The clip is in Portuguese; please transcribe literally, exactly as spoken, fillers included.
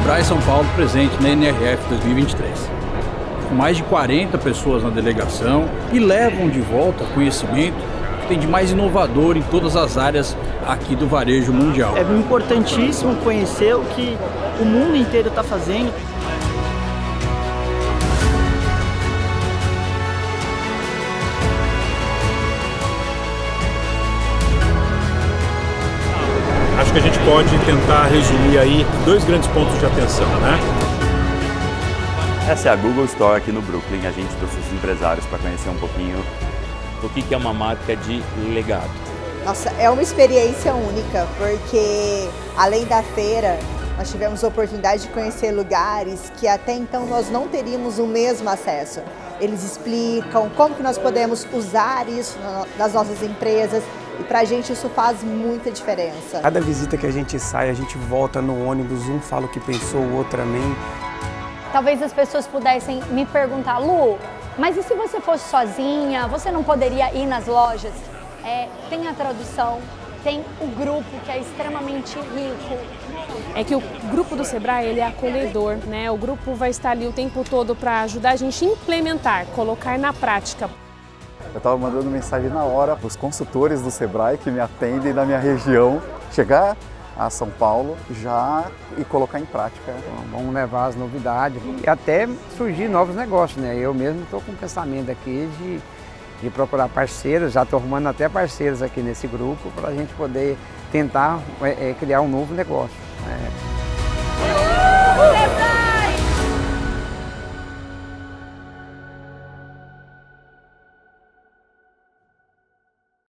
Sebrae São Paulo presente na N R F dois mil e vinte e três. Com mais de quarenta pessoas na delegação e levam de volta conhecimento que tem de mais inovador em todas as áreas aqui do varejo mundial. É importantíssimo conhecer o que o mundo inteiro está fazendo. Acho que a gente pode tentar resumir aí dois grandes pontos de atenção, né? Essa é a Google Store aqui no Brooklyn. A gente trouxe os empresários para conhecer um pouquinho o que é uma marca de legado. Nossa, é uma experiência única, porque além da feira, nós tivemos a oportunidade de conhecer lugares que até então nós não teríamos o mesmo acesso. Eles explicam como que nós podemos usar isso nas nossas empresas. E pra gente isso faz muita diferença. Cada visita que a gente sai, a gente volta no ônibus, um fala o que pensou, o outro também. Talvez as pessoas pudessem me perguntar, Lu, mas e se você fosse sozinha, você não poderia ir nas lojas? É, tem a tradução, tem o grupo que é extremamente rico. É que o grupo do Sebrae ele é acolhedor, né? O grupo vai estar ali o tempo todo para ajudar a gente a implementar, colocar na prática. Eu estava mandando mensagem na hora para os consultores do Sebrae que me atendem na minha região, chegar a São Paulo já e colocar em prática. Vamos levar as novidades e até surgir novos negócios, né? Eu mesmo estou com o pensamento aqui de, de procurar parceiros, já estou arrumando até parceiros aqui nesse grupo para a gente poder tentar é, é, criar um novo negócio. Né?